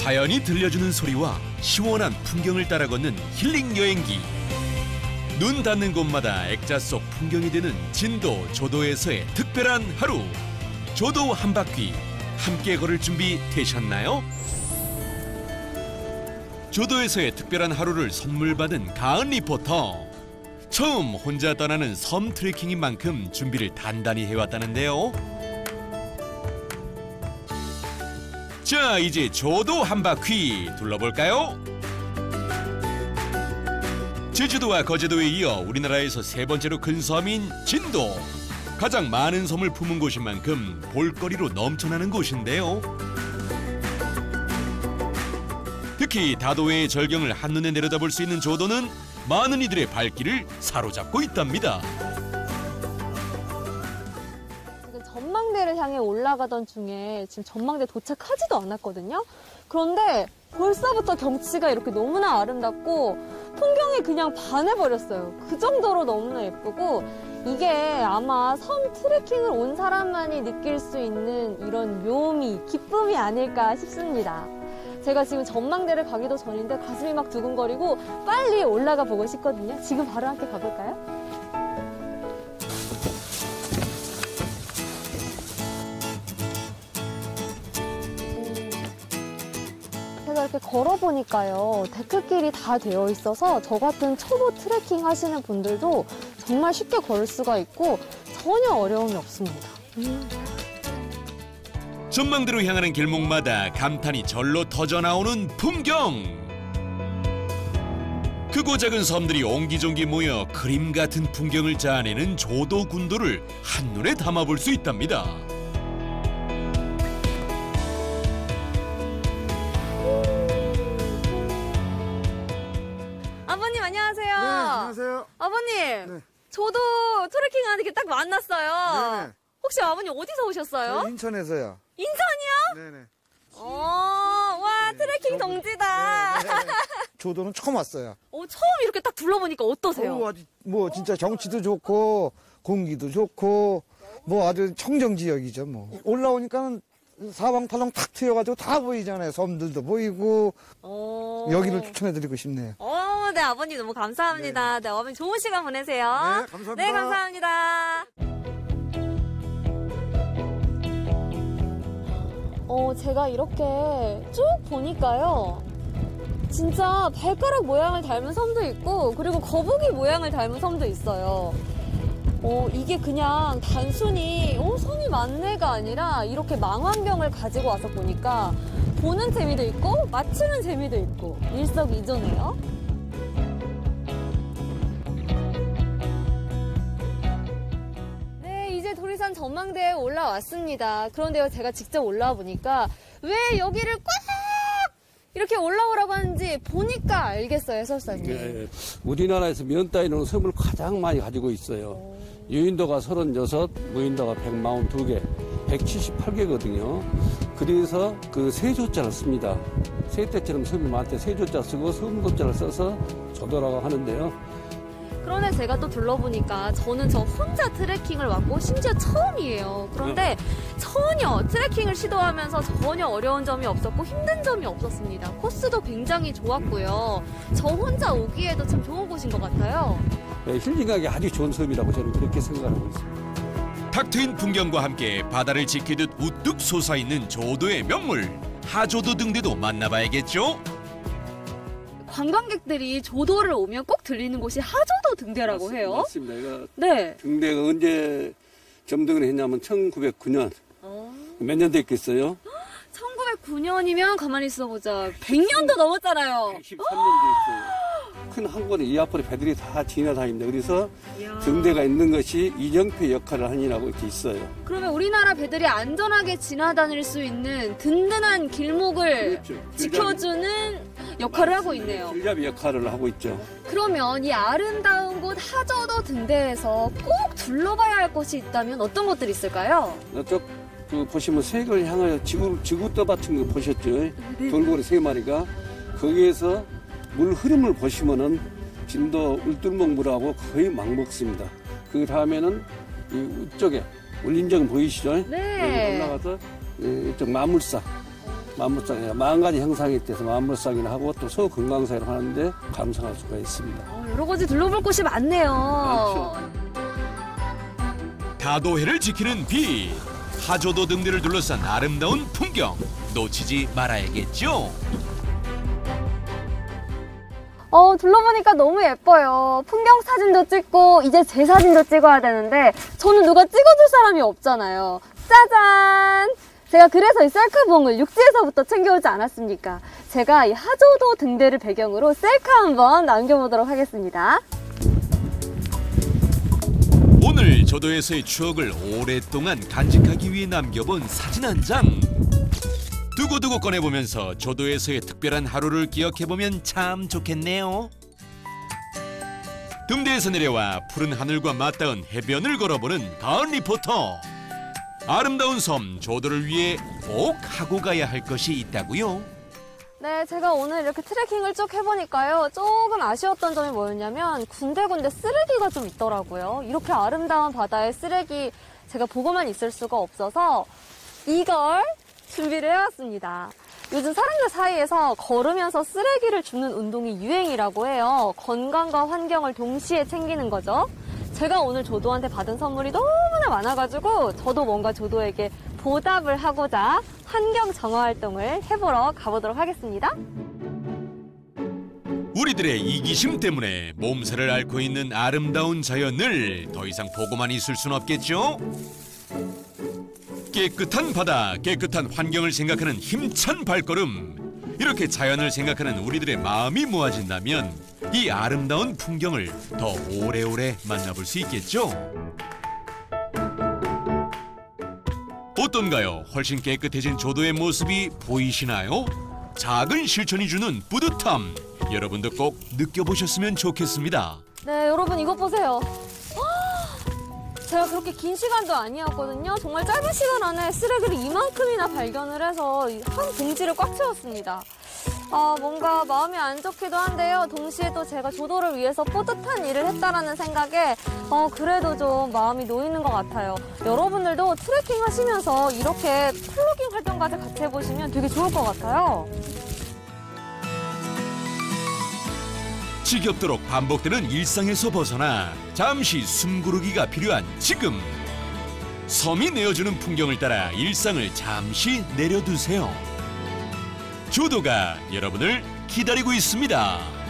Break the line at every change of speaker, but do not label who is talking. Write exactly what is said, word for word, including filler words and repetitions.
자연이 들려주는 소리와 시원한 풍경을 따라 걷는 힐링 여행기. 눈 닿는 곳마다 액자 속 풍경이 되는 진도 조도에서의 특별한 하루. 조도 한 바퀴 함께 걸을 준비 되셨나요? 조도에서의 특별한 하루를 선물 받은 가은 리포터. 처음 혼자 떠나는 섬 트레킹인 만큼 준비를 단단히 해왔다는데요. 자, 이제 조도 한 바퀴 둘러볼까요? 제주도와 거제도에 이어 우리나라에서 세 번째로 큰 섬인 진도. 가장 많은 섬을 품은 곳인 만큼 볼거리로 넘쳐나는 곳인데요. 특히 다도해의 절경을 한눈에 내려다볼 수 있는 조도는 많은 이들의 발길을 사로잡고 있답니다.
전망대를 향해 올라가던 중에 지금 전망대 도착하지도 않았거든요. 그런데 벌써부터 경치가 이렇게 너무나 아름답고 풍경이 그냥 반해버렸어요. 그 정도로 너무나 예쁘고 이게 아마 섬 트레킹을 온 사람만이 느낄 수 있는 이런 묘미, 기쁨이 아닐까 싶습니다. 제가 지금 전망대를 가기도 전인데 가슴이 막 두근거리고 빨리 올라가 보고 싶거든요. 지금 바로 함께 가볼까요? 제가 이렇게 걸어보니까요, 데크길이 다 되어 있어서 저 같은 초보 트레킹 하시는 분들도 정말 쉽게 걸을 수가 있고 전혀 어려움이 없습니다. 음.
전망대로 향하는 길목마다 감탄이 절로 터져나오는 풍경. 크고 작은 섬들이 옹기종기 모여 그림 같은 풍경을 자아내는 조도 군도를 한눈에 담아볼 수 있답니다.
아버님 안녕하세요.
네, 안녕하세요.
아버님,
네.
저도 트레킹 하는 게 딱 만났어요.
네네.
혹시 아버님 어디서 오셨어요?
저 인천에서요.
인천이요?
네네.
어, 와,
네,
트레킹
저도-
동지다.
네, 네, 네. 조도는 처음 왔어요.
어, 처음 이렇게 딱 둘러보니까 어떠세요?
어, 아주 뭐 진짜 경치도 좋고 공기도 좋고 뭐 아주 청정 지역이죠 뭐. 올라오니까는 사방팔방 탁 트여가지고 다 보이잖아요. 섬들도 보이고.
어...
여기를 추천해드리고 싶네요.
어, 네, 아버님 너무 감사합니다. 네, 아버님 좋은 시간 보내세요.
네, 감사합니다.
네, 감사합니다. 어, 제가 이렇게 쭉 보니까요. 진짜 발가락 모양을 닮은 섬도 있고, 그리고 거북이 모양을 닮은 섬도 있어요. 어, 이게 그냥 단순히 어, 섬이 많네가 아니라 이렇게 망원경을 가지고 와서 보니까 보는 재미도 있고 맞추는 재미도 있고 일석이조네요. 네, 이제 도리산 전망대에 올라왔습니다. 그런데요, 제가 직접 올라와 보니까 왜 여기를 꽉 이렇게 올라오라고 하는지 보니까 알겠어요, 해설사님.
네, 우리나라에서 면 따위는 섬을 가장 많이 가지고 있어요.
오.
유인도가 서른여섯, 무인도가 백사십이 개, 백칠십팔 개거든요. 그래서 그 세조자를 씁니다. 세대처럼 섬이 많대 세조자 쓰고 섬도자를 써서 조도라고 하는데요.
그런데 제가 또 둘러보니까 저는 저 혼자 트레킹을 왔고 심지어 처음이에요. 그런데 전혀 트레킹을 시도하면서 전혀 어려운 점이 없었고 힘든 점이 없었습니다. 코스도 굉장히 좋았고요. 저 혼자 오기에도 참 좋은 곳인 것 같아요.
네, 힐링하기 아주 좋은 섬이라고 저는 그렇게 생각하고 있습니다.
탁 트인 풍경과 함께 바다를 지키듯 우뚝 솟아있는 조도의 명물 하조도 등대도 만나봐야겠죠?
관광객들이 조도를 오면 꼭 들리는 곳이 하조도 등대라고
맞습니다.
해요.
맞습니다. 이거
네.
등대가 언제 점등을 했냐면 천구백구 년.
어...
몇 년 됐겠어요?
천구백구 년이면 가만히 있어보자. 백 년도 넘었잖아요.
백십삼 년 됐어요. 큰 항구는 이 앞으로 배들이 다 지나다닙니다. 그래서
이야.
등대가 있는 것이 이정표 역할을 하니라고 이렇게 있어요.
그러면 우리나라 배들이 안전하게 지나다닐 수 있는 든든한 길목을
그렇죠.
지켜주는 역할을 하고 있네요.
길잡이 역할을 하고 있죠.
그러면 이 아름다운 곳 하조도 등대에서 꼭 둘러봐야 할 곳이 있다면 어떤 곳들이 있을까요?
이쪽 그 보시면 색을 향하여 지구 지구 떠받친 거 보셨죠? 돌고래 세 마리가 거기에서 물 흐름을 보시면은 진도 울tur목물하고 거의 맞먹습니다. 그 다음에는 이쪽에 울림정 보이시죠?
네.
올라가서 이쪽 마물사, 만물상이나 마흔 가지 형상에 대해서 만물상이나 하고 또 소건강상이라 하는데 감상할 수가 있습니다.
어, 여러 가지 둘러볼 곳이 많네요.
그렇죠.
다도해를 지키는 빛, 하조도 등대를 둘러싼 아름다운 풍경 놓치지 말아야겠죠.
어, 둘러보니까 너무 예뻐요. 풍경 사진도 찍고 이제 제 사진도 찍어야 되는데 저는 누가 찍어줄 사람이 없잖아요. 짜잔! 제가 그래서 이 셀카봉을 육지에서부터 챙겨오지 않았습니까? 제가 이 하조도 등대를 배경으로 셀카 한번 남겨보도록 하겠습니다.
오늘 조도에서의 추억을 오랫동안 간직하기 위해 남겨본 사진 한 장. 두고두고 꺼내보면서 조도에서의 특별한 하루를 기억해보면 참 좋겠네요. 등대에서 내려와 푸른 하늘과 맞닿은 해변을 걸어보는 가은 리포터. 아름다운 섬 조도를 위해 꼭 하고 가야 할 것이 있다고요?
네, 제가 오늘 이렇게 트레킹을 쭉 해보니까요. 조금 아쉬웠던 점이 뭐였냐면 군데군데 쓰레기가 좀 있더라고요. 이렇게 아름다운 바다에 쓰레기 제가 보고만 있을 수가 없어서 이걸 준비를 해왔습니다. 요즘 사람들 사이에서 걸으면서 쓰레기를 줍는 운동이 유행이라고 해요. 건강과 환경을 동시에 챙기는 거죠. 제가 오늘 조도한테 받은 선물이 너무나 많아가지고 저도 뭔가 조도에게 보답을 하고자 환경 정화 활동을 해보러 가보도록 하겠습니다.
우리들의 이기심 때문에 몸살을 앓고 있는 아름다운 자연을 더 이상 보고만 있을 순 없겠죠? 깨끗한 바다, 깨끗한 환경을 생각하는 힘찬 발걸음. 이렇게 자연을 생각하는 우리들의 마음이 모아진다면 이 아름다운 풍경을 더 오래오래 만나볼 수 있겠죠? 어떤가요? 훨씬 깨끗해진 조도의 모습이 보이시나요? 작은 실천이 주는 뿌듯함, 여러분도 꼭 느껴보셨으면 좋겠습니다.
네, 여러분 이것 보세요. 제가 그렇게 긴 시간도 아니었거든요. 정말 짧은 시간 안에 쓰레기를 이만큼이나 발견을 해서 한 봉지를 꽉 채웠습니다. 아, 뭔가 마음이 안 좋기도 한데요. 동시에 또 제가 조도를 위해서 뿌듯한 일을 했다라는 생각에 어, 그래도 좀 마음이 놓이는 것 같아요. 여러분들도 트레킹 하시면서 이렇게 플로깅 활동까지 같이 해보시면 되게 좋을 것 같아요.
지겹도록 반복되는 일상에서 벗어나 잠시 숨고르기가 필요한 지금. 섬이 내어주는 풍경을 따라 일상을 잠시 내려두세요. 조도가 여러분을 기다리고 있습니다.